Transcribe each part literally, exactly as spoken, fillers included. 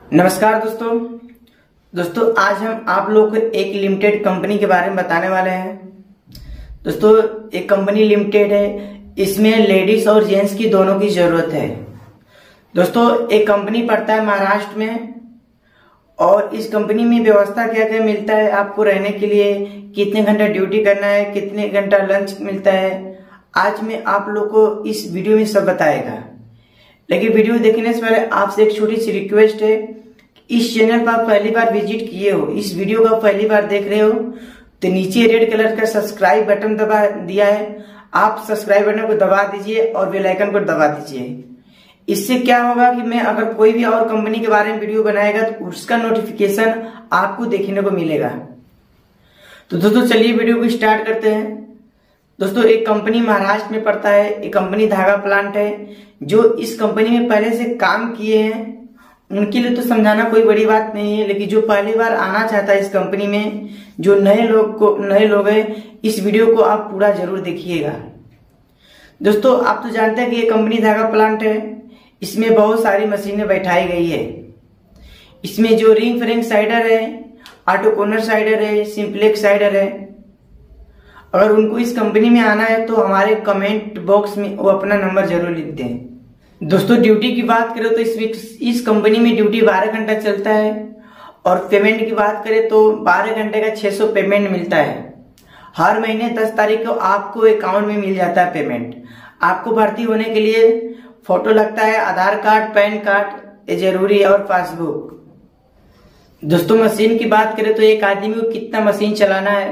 नमस्कार दोस्तों दोस्तों आज हम आप लोग को एक लिमिटेड कंपनी के बारे में बताने वाले हैं। दोस्तों एक कंपनी लिमिटेड है, इसमें लेडीज और जेंट्स की दोनों की जरूरत है। दोस्तों एक कंपनी पड़ता है महाराष्ट्र में और इस कंपनी में व्यवस्था क्या क्या मिलता है आपको रहने के लिए, कितने घंटा ड्यूटी करना है, कितने घंटा लंच मिलता है, आज मैं आप लोग को इस वीडियो में सब बताएगा। लेकिन वीडियो देखने से पहले आपसे एक छोटी सी रिक्वेस्ट है, इस चैनल पर आप पहली बार विजिट किए हो, इस वीडियो को पहली बार देख रहे हो तो नीचे रेड कलर का सब्सक्राइब बटन दबा दिया है, आप सब्सक्राइब बटन को दबा दीजिए और बेल आइकन को दबा दीजिए। इससे क्या होगा कि मैं अगर कोई भी और कंपनी के बारे में वीडियो बनाएगा तो उसका नोटिफिकेशन आपको देखने को मिलेगा। तो दोस्तों चलिए वीडियो को स्टार्ट करते हैं। दोस्तों एक कंपनी महाराष्ट्र में पड़ता है, एक कंपनी धागा प्लांट है। जो इस कंपनी में पहले से काम किए हैं उनके लिए तो समझाना कोई बड़ी बात नहीं है, लेकिन जो पहली बार आना चाहता है इस कंपनी में, जो नए लोग को नए लोग हैं, इस वीडियो को आप पूरा जरूर देखिएगा। दोस्तों आप तो जानते हैं कि ये कंपनी धागा प्लांट है, इसमें बहुत सारी मशीनें बैठाई गई है। इसमें जो रिंग फ्रेंग साइडर है, ऑटो कॉर्नर साइडर है, सिंप्लेक्स साइडर है। अगर उनको इस कंपनी में आना है तो हमारे कमेंट बॉक्स में वो अपना नंबर जरूर लिख दें। दोस्तों ड्यूटी की बात करें तो इस इस कंपनी में ड्यूटी बारह घंटा चलता है और पेमेंट की बात करें तो बारह घंटे का छह सौ पेमेंट मिलता है। हर महीने दस तारीख को आपको अकाउंट में मिल जाता है पेमेंट। आपको भर्ती होने के लिए फोटो लगता है, आधार कार्ड, पैन कार्ड ये जरूरी है और पासबुक। दोस्तों मशीन की बात करें तो एक आदमी को कितना मशीन चलाना है,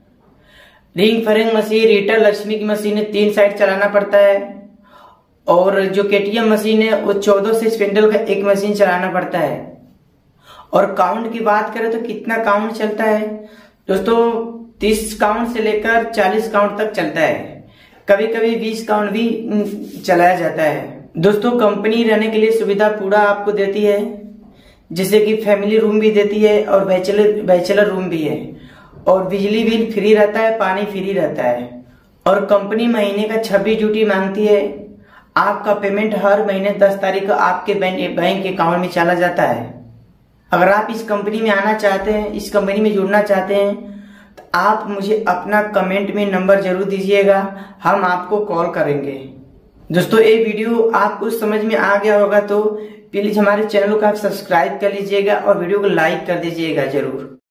ring frame machine, Rieter, Lakshmi की मशीन है, तीन साइड चलाना पड़ता है। और जो केटीएम मशीन है वो चौदह से स्पिंडल का एक मशीन चलाना पड़ता है। और काउंट की बात करें तो कितना काउंट चलता है दोस्तों, तीस काउंट से लेकर चालीस काउंट तक चलता है, कभी कभी बीस काउंट भी चलाया जाता है। दोस्तों कंपनी रहने के लिए सुविधा पूरा आपको देती है, जैसे कि फैमिली रूम भी देती है और बैचलर बैचलर रूम भी है, और बिजली बिल फ्री रहता है, पानी फ्री रहता है। और कंपनी महीने का छब्बीस ड्यूटी मांगती है। आपका पेमेंट हर महीने दस तारीख को आपके बैंक बैंक अकाउंट में चला जाता है। अगर आप इस कंपनी में आना चाहते हैं, इस कंपनी में जुड़ना चाहते हैं तो आप मुझे अपना कमेंट में नंबर जरूर दीजिएगा, हम आपको कॉल करेंगे। दोस्तों ये वीडियो आपको समझ में आ गया होगा तो प्लीज हमारे चैनल को आप सब्सक्राइब कर लीजिएगा और वीडियो को लाइक कर दीजिएगा जरूर।